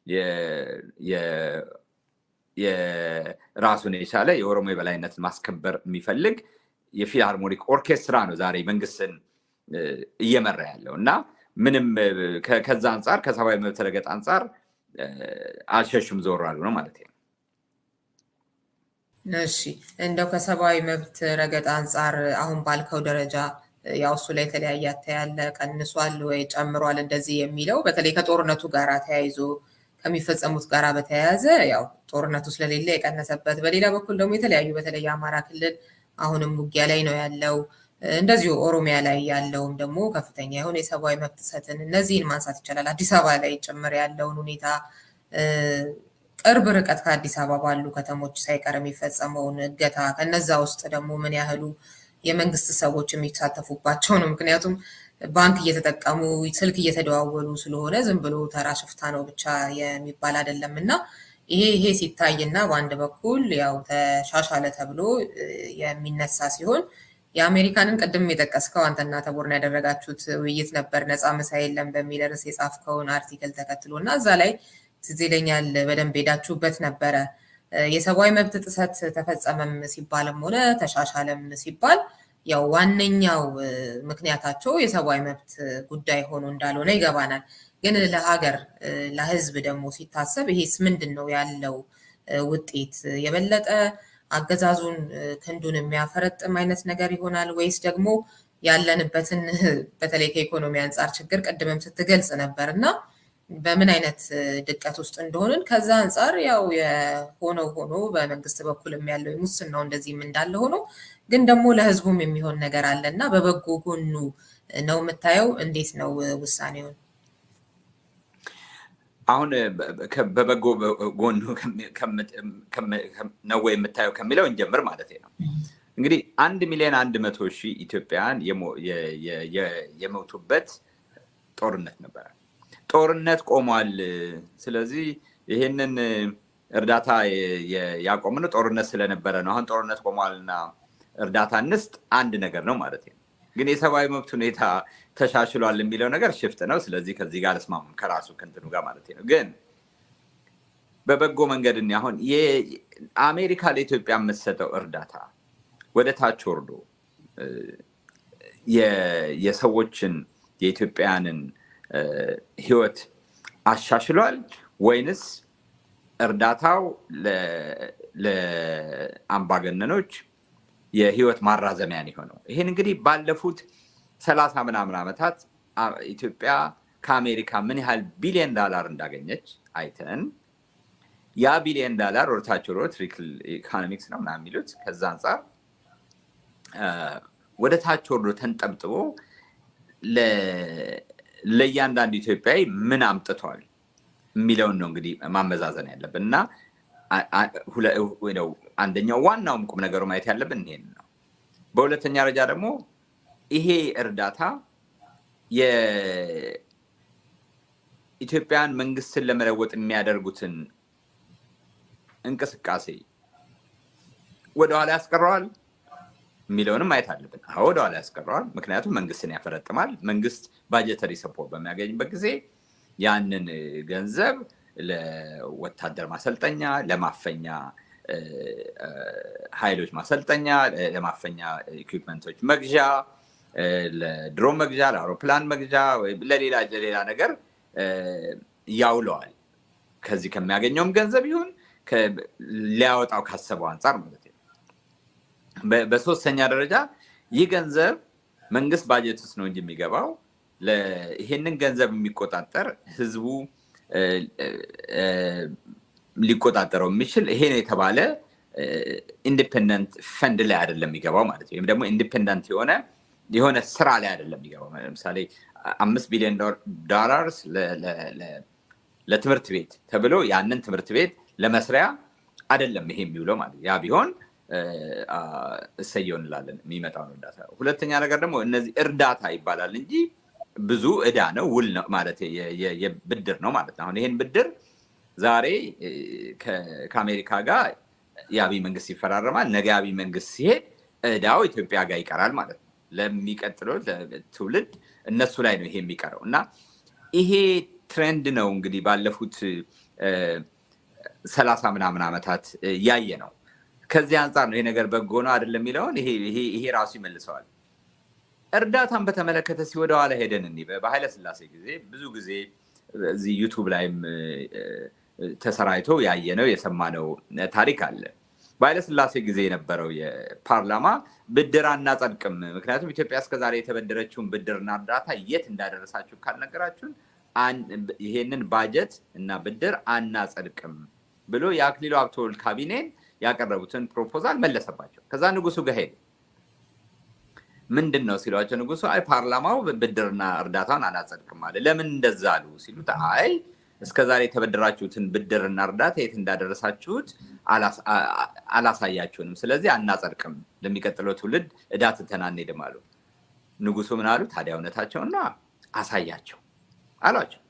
የራሱን የቻለ የኦሮሞ የበላይነትን ማስከበር የሚፈልግ የፊልሃርሞኒክ ኦርኬስትራ ነው ዛሬ መንግስትን እየመራ ያለው እና ምንም ከዛ አንፃር ከሰብአዊ መብት ረገጥ አንፃር አልሸሽም ዞር አሉ ነው ማለት ነው። እሺ እንደው ከሰብአዊ መብት ረገጥ አንፃር አሁን ባልከው ደረጃ ያው እሱ ላይ ተለያየ ያለ ቀንሷል ወይ ጨምሯል እንደዚህ የሚለው በተለይ ከጦርነቱ ጋር ተያይዞ ከሚፈጸሙት ጋር በተያያዘ ያው ጦርነቱ ስለሌለ የቀነሰበት፣ በሌላ በኩል ደግሞ የተለያዩ በተለይ አማራ ክልል አሁንም ውጊያ ላይ ነው ያለው፣ እንደዚሁ ኦሮሚያ ላይ ያለውም ደግሞ ከፍተኛ የሆነ የሰብአዊ መብት ጥሰትን እነዚህን ማንሳት ይቻላል። አዲስ አበባ ላይ ጭምር ያለውን ሁኔታ ቅርብ ርቀት ከአዲስ አበባ ባሉ ከተሞች ሳይቀር የሚፈጸመውን እገታ ከነዛ ውስጥ ደግሞ ምን ያህሉ የመንግስት ሰዎች የሚሳተፉባቸው ነው። ምክንያቱም ባንክ እየተጠቀሙ ስልክ እየተደዋወሉ ስለሆነ ዝም ብሎ ተራ ሽፍታ ነው ብቻ የሚባል አይደለም እና ይሄ ይሄ ሲታይና በአንድ በኩል ያው ተሻሻለ ተብሎ የሚነሳ ሲሆን የአሜሪካንን ቅድም የጠቀስከው አንተና ተቦርን ያደረጋችሁት ውይይት ነበር ነፃ ምሳ የለም በሚል ርዕስ የጻፍከውን አርቲክል ተከትሎና እዛ ላይ ትዝ ይለኛል በደንብ ሄዳችሁበት ነበረ። የሰብአዊ መብት ጥሰት ተፈጸመም ሲባልም ሆነ ተሻሻለም ሲባል ያው ዋነኛው ምክንያታቸው የሰብአዊ መብት ጉዳይ ሆኖ እንዳልሆነ ይገባናል። ግን ለሀገር ለህዝብ ደግሞ ሲታሰብ ይሄስ ምንድነው ያለው ውጤት? የበለጠ አገዛዙን ክንዱን የሚያፈረጥም አይነት ነገር ይሆናል ወይስ ደግሞ ያለንበትን በተለይ ከኢኮኖሚ አንፃር ችግር ቀድመም ስትገልጽ ነበርና በምን አይነት ድቀት ውስጥ እንደሆነን ከዛ አንፃር ያው የሆነው ሆኖ በመንግስት በኩልም ያለው ሙስናው እንደዚህም እንዳለ ሆኖ ግን ደግሞ ለህዝቡም የሚሆን ነገር አለና በበጎ ጎኑ ነው የምታየው? እንዴት ነው ውሳኔው? አሁን በበጎ ጎኑ ነው ወይ የምታየው ከሚለው እንጀምር ማለት ነው። እንግዲህ አንድ ሚሊዮን አንድ መቶ ሺህ ኢትዮጵያውያን የሞቱበት ጦርነት ነበር። ጦርነት ቆሟል። ስለዚህ ይሄንን እርዳታ ያቆምነው ጦርነት ስለነበረ ነው። አሁን ጦርነት ቆሟልና እርዳታ እንስጥ አንድ ነገር ነው ማለት ነው። ግን የሰብአዊ መብት ሁኔታ ተሻሽሏል የሚለው ነገር ሽፍት ነው። ስለዚህ ከዚህ ጋር አልስማማም ከራሱ ከንትኑ ጋር ማለት ነው። ግን በበጎ መንገድ እና አሁን የአሜሪካ ለኢትዮጵያ የምትሰጠው እርዳታ ወደ ታች ወርዶ የሰዎችን የኢትዮጵያውያንን ህይወት አሻሽሏል ወይንስ እርዳታው ለአምባገነኖች የህይወት ማራዘሚያ ነው የሆነው? ይሄን እንግዲህ ባለፉት ሰላሳ ምናምን ዓመታት ኢትዮጵያ ከአሜሪካ ምን ያህል ቢሊዮን ዶላር እንዳገኘች አይተን ያ ቢሊዮን ዶላር ወርታች ወሮ ትሪክል ኢኮኖሚክስ ነው ምናምን የሚሉት ከዛ አንፃር ወደ ታች ወርዶ ተንጠብጥቦ ለእያንዳንዱ ኢትዮጵያዊ ምን አምጥቷል የሚለውን ነው እንግዲህ ማመዛዘን ያለብን እና አንደኛው ዋናውም ቁም ነገሩ ማየት ያለብን ይሄን ነው። በሁለተኛ ደረጃ ደግሞ ይሄ እርዳታ የኢትዮጵያን መንግስትን ለመለወጥ የሚያደርጉትን እንቅስቃሴ ወደ ኋላ ያስቀረዋል የሚለውንም ማየት አለብን። አዎ ወደ ኋላ ያስቀረዋል። ምክንያቱም መንግስትን ያፈረጥማል። መንግስት ባጀተሪ ሰፖርት በሚያገኝበት ጊዜ ያንን ገንዘብ ለወታደር ማሰልጠኛ፣ ለማፈኛ ኃይሎች ማሰልጠኛ፣ ለማፈኛ ኢኩዊፕመንቶች መግዣ፣ ለድሮን መግዣ፣ ለአውሮፕላን መግዣ ለሌላ ለሌላ ነገር ያውለዋል። ከዚህ ከሚያገኘውም ገንዘብ ይሁን ሊያወጣው ካሰበው አንፃር ማለት ነው። በሶስተኛ ደረጃ ይህ ገንዘብ መንግስት ባጀት ውስጥ ነው እንጂ የሚገባው ለይሄንን ገንዘብ የሚቆጣጠር ህዝቡ ሊቆጣጠረው የሚችል ይሄ ነው የተባለ ኢንዲፔንደንት ፈንድ ላይ አይደለም የሚገባው ማለት ነው። ወይም ደግሞ ኢንዲፔንደንት የሆነ የሆነ ስራ ላይ አይደለም የሚገባው። ለምሳሌ አምስት ቢሊዮን ዶላርስ ለትምህርት ቤት ተብሎ ያንን ትምህርት ቤት ለመስሪያ አይደለም ይሄ የሚውለው ማለት ያ ቢሆን እሰየው እንላለን የሚመጣው እርዳታ። ሁለተኛ ነገር ደግሞ እነዚህ እርዳታ ይባላል እንጂ ብዙ እዳ ነው ውል ነው ማለት የብድር ነው ማለት ነው። አሁን ይሄን ብድር ዛሬ ከአሜሪካ ጋር የአብይ መንግስት ይፈራረማል። ነገ የአብይ መንግስት ሲሄድ እዳው ኢትዮጵያ ጋር ይቀራል ማለት ነው። ለሚቀጥለው ትውልድ እነሱ ላይ ነው ይሄ የሚቀረው እና ይሄ ትሬንድ ነው እንግዲህ ባለፉት ሰላሳ ምናምን ዓመታት ያየ ነው። ከዚህ አንፃር ነው ይሄ ነገር በጎ ነው አይደለም የሚለውን ይሄ ይሄ ይሄ ራሱ ይመልሰዋል። እርዳታን በተመለከተ ሲወደ ኋላ ሄደን እንይ በኃይለ ሥላሴ ጊዜ ብዙ ጊዜ እዚህ ዩቲዩብ ላይም ተሰራይቶ ያየነው የሰማነው ታሪክ አለ። በኃይለ ሥላሴ ጊዜ የነበረው የፓርላማ ብድር አናጸድቅም፣ ምክንያቱም ኢትዮጵያ እስከዛሬ የተበደረችውን ብድርና እርዳታ የት እንዳደረሳችሁ ካልነገራችሁን ይሄንን ባጀት እና ብድር አናጸድቅም ብሎ የአክሊሉ ሀብተወልድ ካቢኔን ያቀረቡትን ፕሮፖዛል መለሰባቸው። ከዛ ንጉሱ ጋር ሄደ። ምንድነው ሲሏቸው ንጉሱ አይ ፓርላማው ብድርና እርዳታን አናጸድቅም አለ። ለምን እንደዛ አሉ ሲሉት አይ እስከዛሬ የተበደራችሁትን ብድርና እርዳታ የት እንዳደረሳችሁት አላሳያችሁንም፣ ስለዚህ አናጸድቅም፣ ለሚቀጥለው ትውልድ እዳ ትተን አንሄድም አሉ። ንጉሱ ምን አሉ? ታዲያ እውነታቸውና አሳያቸው አሏቸው።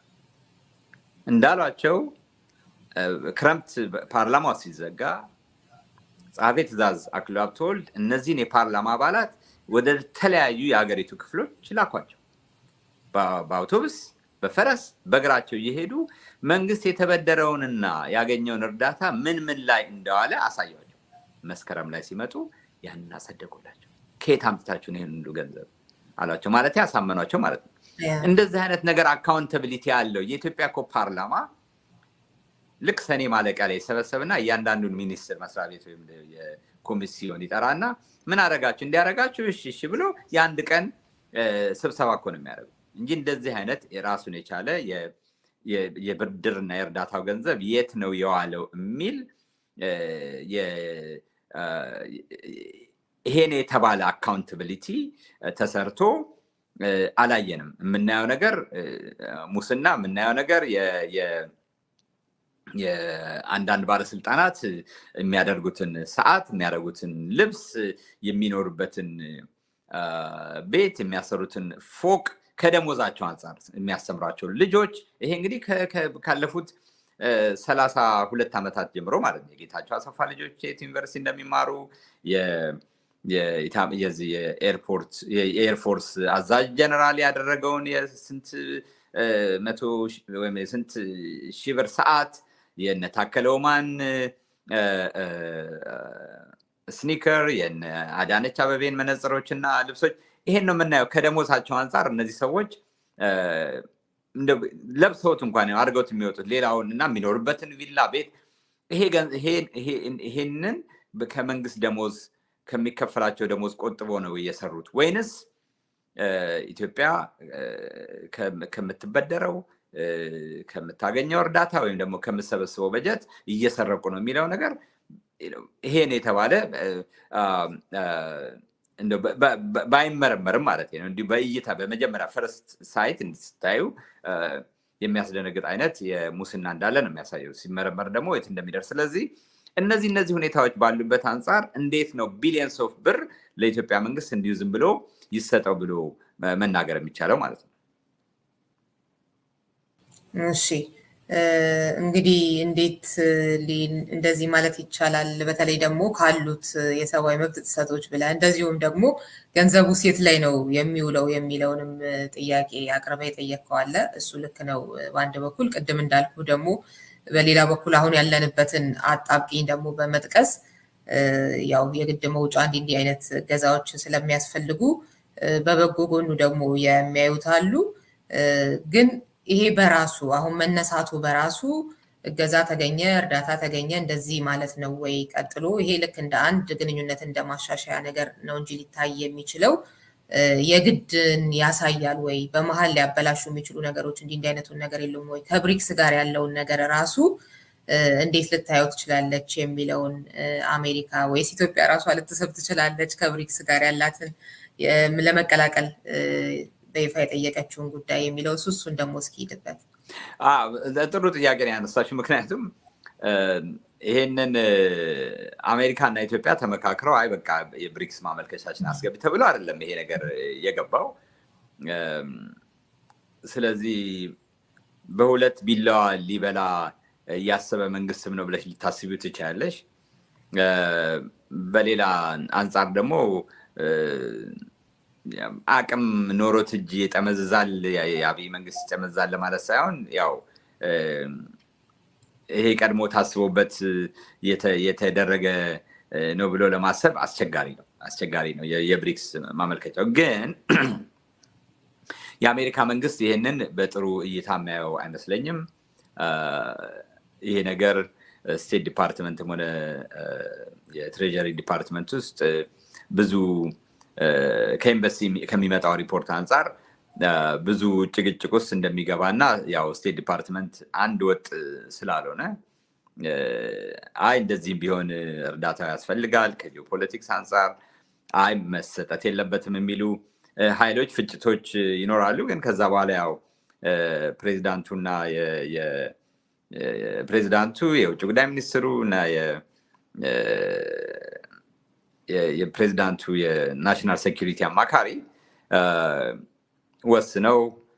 እንዳሏቸው ክረምት ፓርላማው ሲዘጋ ጸሐፌ ትእዛዝ አክሊሉ ሀብተወልድ እነዚህን የፓርላማ አባላት ወደ ተለያዩ የሀገሪቱ ክፍሎች ላኳቸው። በአውቶቡስ፣ በፈረስ፣ በእግራቸው እየሄዱ መንግስት የተበደረውንና ያገኘውን እርዳታ ምን ምን ላይ እንደዋለ አሳያቸው። መስከረም ላይ ሲመጡ ያንን አጸደቁላቸው። ከየት አምጥታችሁ ነው ይሄን ሁሉ ገንዘብ አሏቸው። ማለት ያሳመኗቸው ማለት ነው። እንደዚህ አይነት ነገር አካውንታቢሊቲ ያለው የኢትዮጵያ እኮ ፓርላማ ልክ ሰኔ ማለቂያ ላይ ሰበሰብና እያንዳንዱን ሚኒስትር መስሪያ ቤት ወይም የኮሚሲዮን ይጠራና ምን አረጋችሁ እንዲያረጋችሁ እሺ እሺ ብሎ የአንድ ቀን ስብሰባ እኮ ነው የሚያደርገው እንጂ እንደዚህ አይነት የራሱን የቻለ የብድርና የእርዳታው ገንዘብ የት ነው የዋለው የሚል ይሄን የተባለ አካውንታቢሊቲ ተሰርቶ አላየንም። የምናየው ነገር ሙስና፣ የምናየው ነገር የአንዳንድ ባለስልጣናት የሚያደርጉትን ሰዓት፣ የሚያደርጉትን ልብስ፣ የሚኖሩበትን ቤት፣ የሚያሰሩትን ፎቅ ከደሞዛቸው አንፃር የሚያስተምሯቸው ልጆች ይሄ እንግዲህ ካለፉት ሰላሳ ሁለት ዓመታት ጀምሮ ማለት ነው። የጌታቸው አሰፋ ልጆች የት ዩኒቨርሲቲ እንደሚማሩ የኤርፖርት የኤርፎርስ አዛዥ ጀነራል ያደረገውን የስንት መቶ ወይም የስንት ሺህ ብር ሰዓት የነ ታከለ ኡማን ስኒከር የነ አዳነች አበቤን መነጽሮችና ልብሶች ይሄን ነው የምናየው። ከደሞዛቸው አንፃር እነዚህ ሰዎች ለብሰውት እንኳን አድርገውት የሚወጡት ሌላውን እና የሚኖርበትን ቪላ ቤት ይሄንን ከመንግስት ደሞዝ ከሚከፈላቸው ደሞዝ ቆጥቦ ነው እየሰሩት ወይንስ ኢትዮጵያ ከምትበደረው ከምታገኘው እርዳታ ወይም ደግሞ ከምትሰበስበው በጀት እየሰረቁ ነው የሚለው ነገር ይሄን የተባለ እንደው ባይመረመርም ማለት ነው እንዲሁ በእይታ በመጀመሪያ ፈርስት ሳይት እንድታዩ የሚያስደነግጥ አይነት የሙስና እንዳለ ነው የሚያሳየው ሲመረመር ደግሞ የት እንደሚደርስ ስለዚህ እነዚህ እነዚህ ሁኔታዎች ባሉበት አንፃር እንዴት ነው ቢሊየንስ ኦፍ ብር ለኢትዮጵያ መንግስት እንዲሁ ዝም ብሎ ይሰጠው ብሎ መናገር የሚቻለው ማለት ነው እሺ እንግዲህ እንዴት እንደዚህ ማለት ይቻላል በተለይ ደግሞ ካሉት የሰብአዊ መብት ጥሰቶች ብለ እንደዚሁም ደግሞ ገንዘቡ ሴት ላይ ነው የሚውለው የሚለውንም ጥያቄ አቅርበ የጠየቀው አለ እሱ ልክ ነው በአንድ በኩል ቅድም እንዳልኩ ደግሞ በሌላ በኩል አሁን ያለንበትን አጣብቂኝ ደግሞ በመጥቀስ ያው የግድ መውጫ እንዲህ አይነት ገዛዎች ስለሚያስፈልጉ በበጎ ጎኑ ደግሞ የሚያዩት አሉ ግን ይሄ በራሱ አሁን መነሳቱ በራሱ እገዛ ተገኘ እርዳታ ተገኘ እንደዚህ ማለት ነው ወይ ቀጥሎ ይሄ ልክ እንደ አንድ ግንኙነት እንደማሻሻያ ነገር ነው እንጂ ሊታይ የሚችለው የግድን ያሳያል ወይ በመሃል ሊያበላሹ የሚችሉ ነገሮች እንዲህ እንዲህ አይነቱን ነገር የለም ወይ ከብሪክስ ጋር ያለውን ነገር ራሱ እንዴት ልታየው ትችላለች የሚለውን አሜሪካ ወይስ ኢትዮጵያ ራሷ ልትሰብ ትችላለች ከብሪክስ ጋር ያላትን ለመቀላቀል በይፋ የጠየቀችውን ጉዳይ የሚለው እሱን ደግሞ እስኪ ይደበት አዎ ጥሩ ጥያቄ ነው ያነሳችው ምክንያቱም ይሄንን አሜሪካና ኢትዮጵያ ተመካክረው አይ በቃ የብሪክስ ማመልከቻችን አስገብ ተብሎ አይደለም ይሄ ነገር የገባው ስለዚህ በሁለት ቢላዋ ሊበላ ያሰበ መንግስትም ነው ብለሽ ልታስቢው ትችያለሽ በሌላ አንፃር ደግሞ አቅም ኖሮት እጅ የጠመዝዛል ያቢ መንግስት ጠመዝዛል ማለት ሳይሆን ያው ይሄ ቀድሞ ታስቦበት የተደረገ ነው ብሎ ለማሰብ አስቸጋሪ ነው አስቸጋሪ ነው የብሪክስ ማመልከቻው ግን የአሜሪካ መንግስት ይሄንን በጥሩ እይታ ማየው አይመስለኝም ይሄ ነገር ስቴት ዲፓርትመንት ሆነ የትሬጀሪ ዲፓርትመንት ውስጥ ብዙ ከኤምባሲ ከሚመጣው ሪፖርት አንፃር ብዙ ጭቅጭቅ ውስጥ እንደሚገባና ያው ስቴት ዲፓርትመንት አንድ ወጥ ስላልሆነ አይ እንደዚህ ቢሆን እርዳታ ያስፈልጋል ከጂኦፖለቲክስ አንፃር አይ መሰጠት የለበትም የሚሉ ኃይሎች ፍጭቶች ይኖራሉ ግን ከዛ በኋላ ያው ፕሬዝዳንቱና የ የ ፕሬዝዳንቱ የውጭ ጉዳይ ሚኒስትሩ እና የ የፕሬዝዳንቱ የናሽናል ሴኩሪቲ አማካሪ ወስነው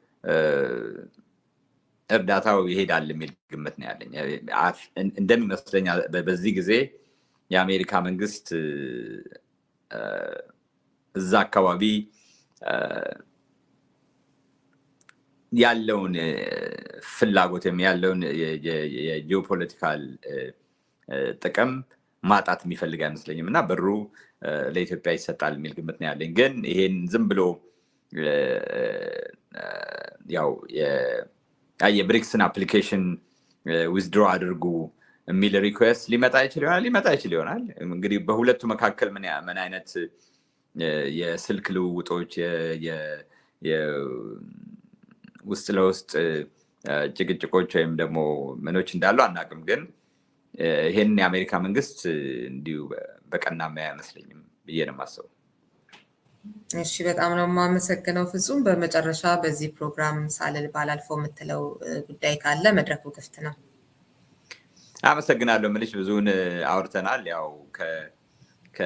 እርዳታው ይሄዳል የሚል ግምት ነው ያለኝ እንደሚመስለኝ በዚህ ጊዜ የአሜሪካ መንግስት እዛ አካባቢ ያለውን ፍላጎት ያለውን የጂኦፖለቲካል ጥቅም ማጣት የሚፈልግ አይመስለኝም እና በሩ ለኢትዮጵያ ይሰጣል የሚል ግምት ነው ያለኝ ግን ይሄን ዝም ብሎ ያው የብሪክስን አፕሊኬሽን ዊዝድሮ አድርጉ የሚል ሪኩዌስት ሊመጣ ይችላል ይሆናል ሊመጣ ይችላል ይሆናል እንግዲህ በሁለቱ መካከል ምን ምን አይነት የስልክ ልውውጦች የ ውስጥ ለውስጥ ጭቅጭቆች ወይም ደግሞ ምኖች እንዳሉ አናቅም ግን ይሄን የአሜሪካ መንግስት እንዲሁ በቀና አይመስለኝም ብዬ ነው የማስበው እሺ በጣም ነው የማመሰግነው ፍጹም በመጨረሻ በዚህ ፕሮግራም ሳልል ባላልፈው የምትለው ጉዳይ ካለ መድረኩ ክፍት ነው አመሰግናለሁ ምልሽ ብዙውን አውርተናል ያው ከ ከ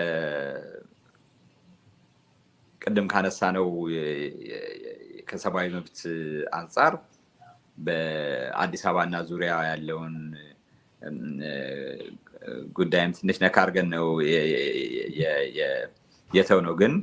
ቀደም ካነሳ ነው ከሰብአዊ መብት አንፃር በአዲስ አበባና ዙሪያ ያለውን ጉዳይም ትንሽ ነካርገን ነው የተው ነው ግን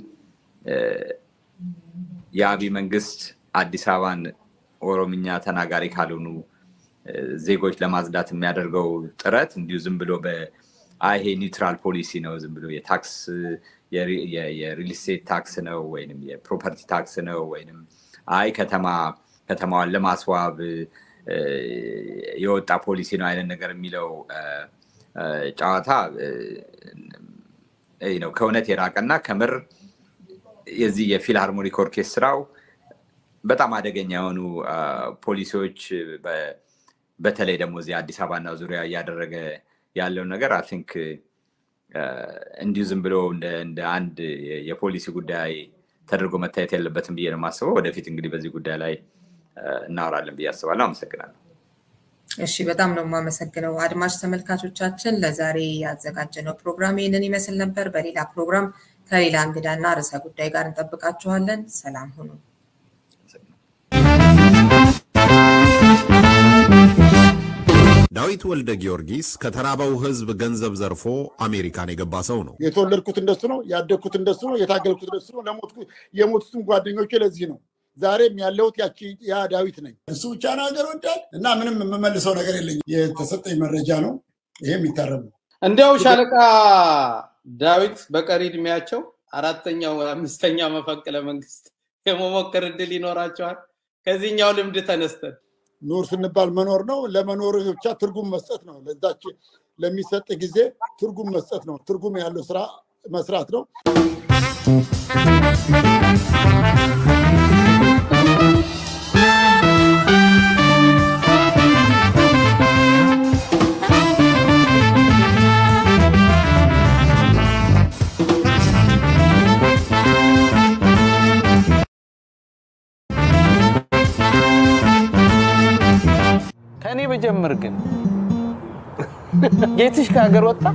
የአብይ መንግስት አዲስ አበባን ኦሮምኛ ተናጋሪ ካልሆኑ ዜጎች ለማጽዳት የሚያደርገው ጥረት እንዲሁ ዝም ብሎ በአይሄ ኒውትራል ፖሊሲ ነው ዝም ብሎ የታክስ የሪል ስቴት ታክስ ነው ወይንም የፕሮፐርቲ ታክስ ነው ወይንም አይ ከተማ ከተማዋን ለማስዋብ የወጣ ፖሊሲ ነው አይነት ነገር የሚለው ጫዋታ እይ ነው ከእውነት የራቀና ከምር የዚህ የፊልሃርሞኒክ ኦርኬስትራው በጣም አደገኛ የሆኑ ፖሊሲዎች በተለይ ደግሞ እዚህ አዲስ አበባና ዙሪያ ያደረገ ያለው ነገር አይ ቲንክ እንዲሁ ዝም ብሎ እንደ እንደ አንድ የፖሊሲ ጉዳይ ተደርጎ መታየት ያለበትም ብዬ ነው ማስበው ወደፊት እንግዲህ በዚህ ጉዳይ ላይ እናወራለን ብዬ አስባለሁ አመሰግናለሁ እሺ በጣም ነው ማመሰግነው አድማጭ ተመልካቾቻችን ለዛሬ ያዘጋጀነው ፕሮግራም ይሄንን ይመስል ነበር በሌላ ፕሮግራም ከሌላ እንግዳና ርዕሰ ጉዳይ ጋር እንጠብቃችኋለን ሰላም ሁኑ ዳዊት ወልደ ጊዮርጊስ ከተራባው ህዝብ ገንዘብ ዘርፎ አሜሪካን የገባ ሰው ነው የተወለድኩት እንደሱ ነው ያደግኩት እንደሱ ነው የታገልኩት እንደሱ ነው ለሞትኩ የሞቱትን ጓደኞቼ ለዚህ ነው ዛሬም ያለውት ያቺ ያ ዳዊት ነኝ እሱ ብቻ ነገር ወጣል እና ምንም መመልሰው ነገር የለኝም የተሰጠኝ መረጃ ነው ይሄም ይታረም እንደው ሻለቃ ዳዊት በቀሪ እድሜያቸው አራተኛው አምስተኛ መፈንቅለ መንግስት የመሞከር እድል ይኖራቸዋል ከዚህኛው ልምድ ተነስተን ኑር ስንባል መኖር ነው ለመኖር ብቻ ትርጉም መስጠት ነው ለዛች ለሚሰጥ ጊዜ ትርጉም መስጠት ነው ትርጉም ያለው ስራ መስራት ነው ከኔ በጀምር ግን ጌትሽ ከሀገር ወጣ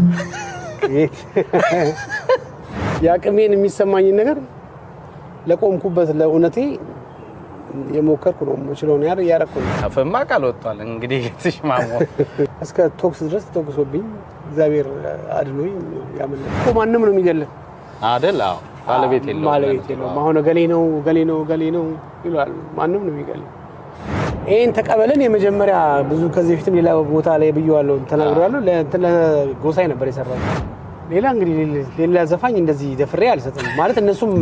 ያቅሜን የሚሰማኝ ነገር ለቆምኩበት ለኡነቴ የሞከርኩ ነው ምችለው ነው ያረ ያረኩ አፈማ ቃል ወጣል እንግዲህ ጌትሽ ማሞ እስከ ቶክስ ድረስ ተኩሶብኝ እግዚአብሔር አድኖኝ ያመነ ማንንም ነው የሚገለ አይደል አዎ ባለቤት የለው ባለቤት የለው ማሆነ ገሌ ነው ገሌ ነው ገሌ ነው ይላል ማንንም ነው የሚገለ ይሄን ተቀበለን የመጀመሪያ ብዙ ከዚህ በፊትም ሌላ ቦታ ላይ ብየዋለሁ ተናግሯለሁ ለእንትን ጎሳይ ነበር የሰራው ሌላ እንግዲህ ሌላ ዘፋኝ እንደዚህ ደፍሬ አልሰጠም ማለት እነሱም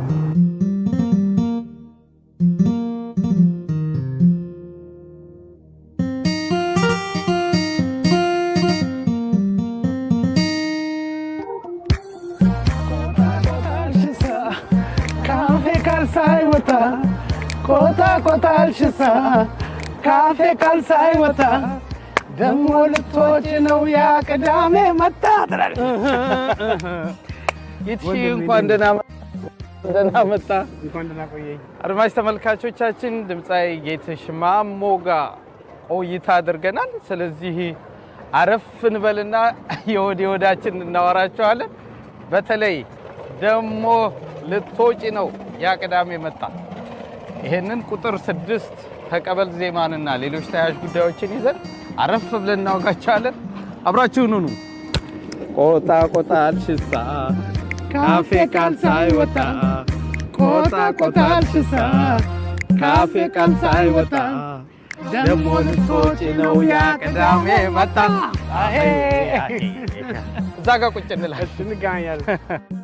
ካፌ ካልሳይ ወጣ ኮታ ኮታ አልሽሳ ካፌ ካልሳይ ወጣ ደሞ ልትወጪ ነው ያ ቅዳሜ መጣ ትላለች ይቺ እንኳን ደህና ደህና መጣ እንኳን ደህና ቆየኝ አድማጭ ተመልካቾቻችን ድምጻይ ጌትሽ ማሞ ጋር ቆይታ አድርገናል ስለዚህ አረፍ እንበልና የወዲ ወዳችን እናወራቸዋለን በተለይ ደሞ ልትወጪ ነው ያ ቅዳሜ መጣ ይሄንን ቁጥር ስድስት ተቀበል ዜማንና ሌሎች ተያያዥ ጉዳዮችን ይዘን አረፍ ብለን እናወጋቻለን አብራችሁን ሁኑ ቆጣ ቆጣ አልሽሳ ካፌ ካልሳይ ወጣ ቆጣ ቆጣ አልሽሳ ካፌ ካልሳይ ወጣ ደሞ ልትወጪ ነው ያ ቅዳሜ መጣ አሄ እዛ ጋር ቁጭ እንላለን እንገናኛለን